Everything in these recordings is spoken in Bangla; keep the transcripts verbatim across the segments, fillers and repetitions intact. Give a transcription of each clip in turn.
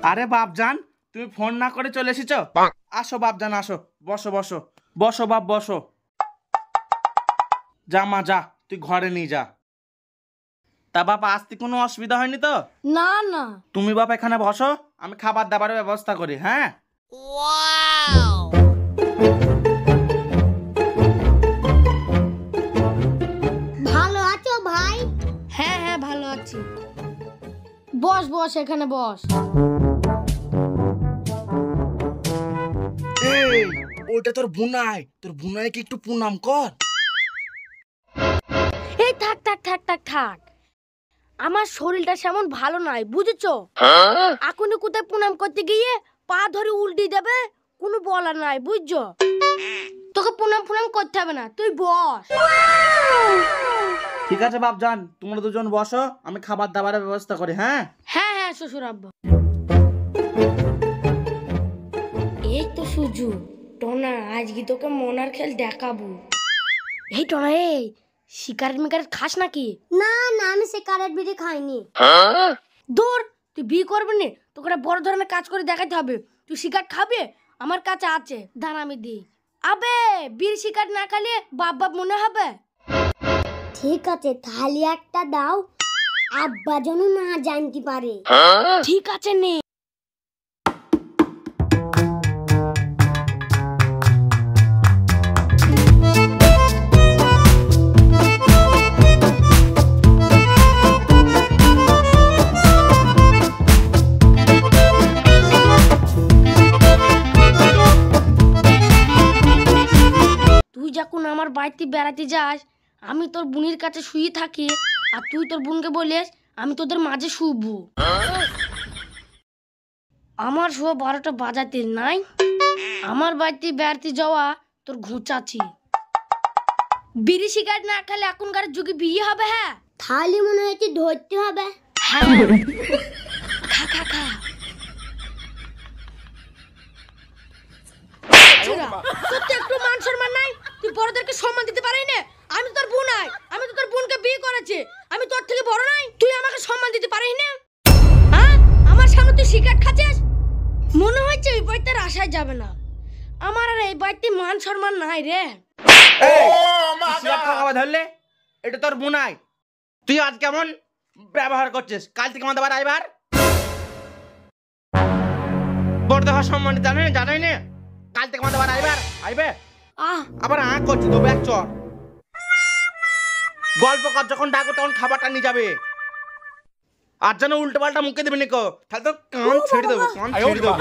আরে বাপজান, তুমি ফোন না করে চলে এসেছো? আসো বাপজান, আসো, বসো বসো বসো বাপ বসো। যা মা যা, তুই ঘরে নিয়ে যা। তা বাপ, আসতে কোনো অসুবিধা হয়নি তো? না না। তুমি বাপ এখানে বসো, আমি খাবার দাবারের ব্যবস্থা করি। হ্যাঁ, ভালো আছো ভাই? হ্যাঁ হ্যাঁ ভালো আছি। বস বস, এখানে বস। এই ওটা তোর বুনাই, তোর বুনাইকে একটু প্রণাম কর। এই থাক থাক থাক থাক থাক, আমার শরীরটা সেমন ভালো নাই, বুঝেছো? এখনই কোথায় প্রণাম করতে গিয়ে পা ধরে উল্টি দেবে, কোনো বলার নাই, বুঝছো? তোকে প্রণাম প্রণাম করতে হবে না, তুই বস। ঠিক আছে বাপজান, তোমরা দুজন বসো, আমি খাবার দাবারের ব্যবস্থা করি। হ্যাঁ হ্যাঁ হ্যাঁ শ্বশুর আব্বা। এই তো সুজু, টনা আজকে তোকে মনার খেল দেখাবো। এই টনা, এই সিগারেট মিগারেট খাস নাকি? না না, আমি সিগারেট বিড়ি খাইনি। দূর, তুই বিয়ে করবি না, তোকে একটা বড় ধরনের কাজ করে দেখাতে হবে। তুই সিগারেট খাবে? আমার কাছে আছে, দাঁড়া আমি দিই। আবে বিড়ি সিগারেট না খালে বাপ বাপ মনে হবে। ঠিক আছে, তাহলে একটা দাও, আব্বা যেন না জানতে পারে। ঠিক আছে নে। তুই যখন আমার বাড়িতে বেড়াতে যাস, আমি তোর বোনের কাছে শুয়ে থাকি, আর তুই তোর বোনকে বলিস আমি তোদের মাঝে শুব। আমার শুয়ে বারোটা বাজাতে নাই। আমার বাড়িতে বেড়াতে যাওয়া তোর ঘুচাচ্ছি। বিড়ি সিগারেট না খেলে এখনকার যুগে বিয়ে হবে? হ্যাঁ, থালি মনে হচ্ছে ধরতে হবে। হ্যাঁ, খা খা খা। তোর তো একটু মান সম্মান নাই, তুই বড়দেরকে সম্মান দিতে পারিস না। আমি তোর বোন, নাই আমি তো তোর বোনকে বিয়ে করেছি, আমি তোর থেকে বড় নাই, তুই আমাকে সম্মান দিতে পারিস না? হ্যাঁ, আমার সামনে তুই সিগারেট খাচ্ছিস? মনে হচ্ছে এই বাড়িতে আসাই যাবে না। আমার আর এই বাড়িতে মান সম্মান নাই রে। ধরলে এটা তোর বুনাই, তুই আজ কেমন ব্যবহার করছিস? কাল থেকে আমাদের বাড়ি আইবার বড় দেওয়ার সম্মান জানে জানাই না। কাল থেকে আমাদের বাড়ি আইবার আইবে আহ আবার আ করছি তো ব্যাগ চর। গল্প কর, যখন ডাকো তখন খাবারটা নিয়ে যাবে। আর যেন উল্টো পাল্টা মুখে দেবে নিকো, তাহলে তো কান ছেড়ে দেবো, কান ছেড়ে দেবো।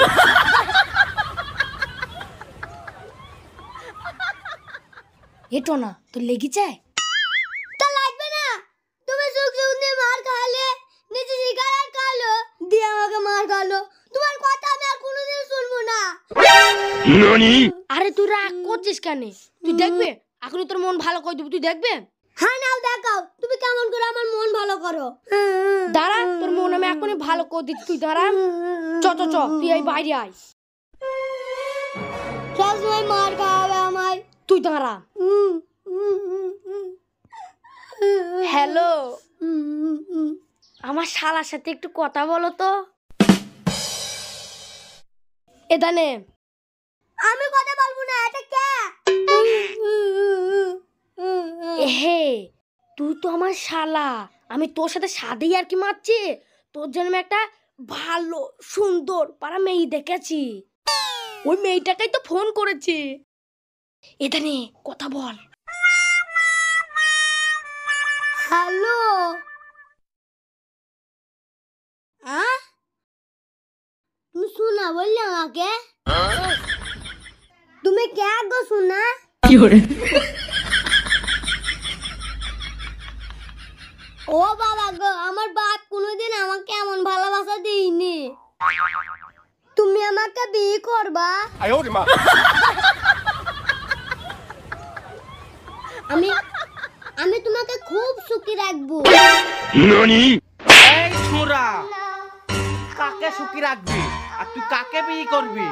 এটো না তো লেগেছে? তা লাগবে না, তুমি সুখ সুখ নিয়ে মার খালে, নিজে সিগারেট খালো, দিয়ে আমাকে মার খালো। তোমার কথা আমি আর কোনোদিন শুনবো না। ননি, আরে তুই রাগ করছিস কেন? তুই দেখবে এখনই তোর মন ভালো করে দেব, তুই দেখবে। হ্যাঁ নাও দেখাও, তুমি কেমন করে আমার মন ভালো করো। দাঁড়া, তোর মন আমি এখনই ভালো করে দিচ্ছি, তুই দাঁড়া। চ চ চ, তুই এই বাইরে আয়। সবসময় মার খাওয়াবে আমায়, তুই দাঁড়া। হ্যালো, আমার শালার সাথে একটু কথা বলো তো। এদানে আমি কথা বলবো না, এটা কে? হে, তুই তো আমার শালা, আমি তোর সাথে সাদেই আর কি মারছি। তোর জন্য একটা ভালো সুন্দর পাড়া মেয়ে দেখেছি, ওই মেয়েটাকেই তো ফোন করেছি। এদানে কথা বল। হ্যালো, তুমি শোনা বললে আমাকে? তুমি কে গো শোনা? কি করে? ও বাবা গো, আমার বাপ কোনোদিন আমাকে এমন ভালোবাসা দেয়নি। তুমি আমাকে বিয়ে করবা? আমি আমি তোমাকে খুব সুখী রাখবো। ননি, এই ছোঁড়া, কাকে সুখী রাখবি আর তুই কাকে বিয়ে করবি?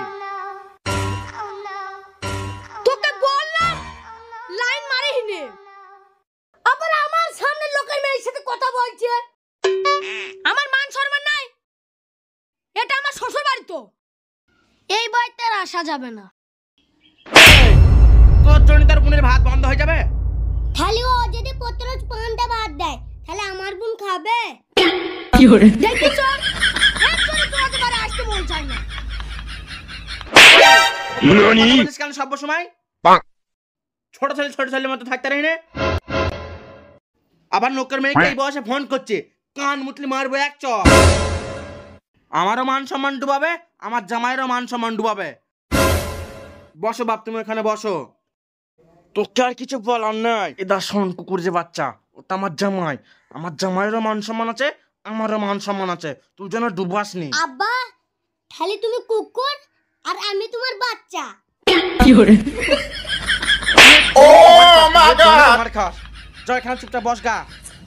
তোকে বললাম লাইন মারিস নে, আবার আমার সামনে লোকের মেয়ের সাথে কথা বলছে। আমার মান সম্মান নাই, এটা আমার শ্বশুর তো এই বাড়িতে আর আসা যাবে না। তোর জন্য তার বোনের ভাত বন্ধ হয়ে যাবে। তাহলে ও যদি প্রতিরোজ পান্তা ভাত দেয় তাহলে আমার বোন খাবে কি করে? দেখিস একজনে তোমাকে বাড়ি আসতে মন চায় না। নানি কেন সব সময় ছোট ছেলে ছোট ছেলের মতো থাকতে রহি না। আবার নোকের মেয়েকে এই বয়সে ফোন করছে, কান মুতলি মারবো এক চর। আমারও মান সম্মান ডুবাবে, আমার জামাইয়েরও মান সম্মান ডুবাবে। বসো বাপ, তুমি এখানে বসো। তোকে আর কিছু বলার নাই। এদা শোন, কুকুর যে বাচ্চা, ওটা আমার জামাই। আমার জামাইয়েরও মান সম্মান আছে, আমারও মান সম্মান আছে। তুই যেন ডুবাস নি। আব্বা তাহলে তুমি কুকুর আর আমি তোমার বাচ্চা। কি করে? ও মা গড, মার খাস। যা এখানে চুপচাপ বস গা।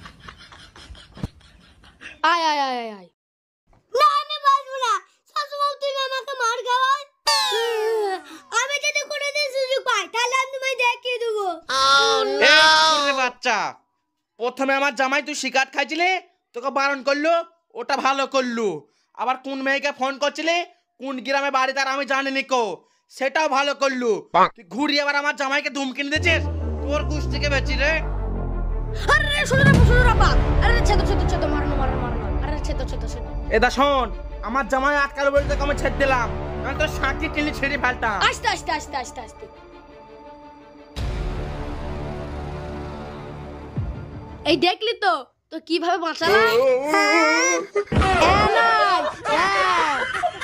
আয় আয় আয় আয় আয়। না আমি বসবো না, সবসময় তুমি আমাকে মার খাওয়াও। আমি যদি কোনোদিন সুযোগ পাই তাহলে আমি তোমায় দেখিয়ে দেবো। এ বাচ্চা, প্রথমে আমার জামাই তুই শিকার খাইছিলি, তোকে বারণ করলো, ওটা ভালো করলু। আবার কোন মেয়েকে ফোন করছিলি, কোন গ্রামে বাড়ি তার আমি জানিনি কো, সেটাও ভালো করলু। তুই ঘুরিয়ে আবার আমার জামাইকে ধুমকি দিয়েছিস, তোর গুষ্টিকে বেচি রে। আরে শুনো না শুনো না বাবা, আরে ছেদ ছেদ ছেদ মারনো মারনো মারনো, আরে ছেদ ছেদ ছেদ। এদা শোন, আমার জামাই আটকালো বলে তোকে আমি ছেড়ে দিলাম, আমি তোর সাঁকি টিলি ছেড়ে ফেলতাম। আস্তে আস্তে আস্তে আস্তে আস্তে। এই দেখলি তো তো কিভাবে বাঁচালাম।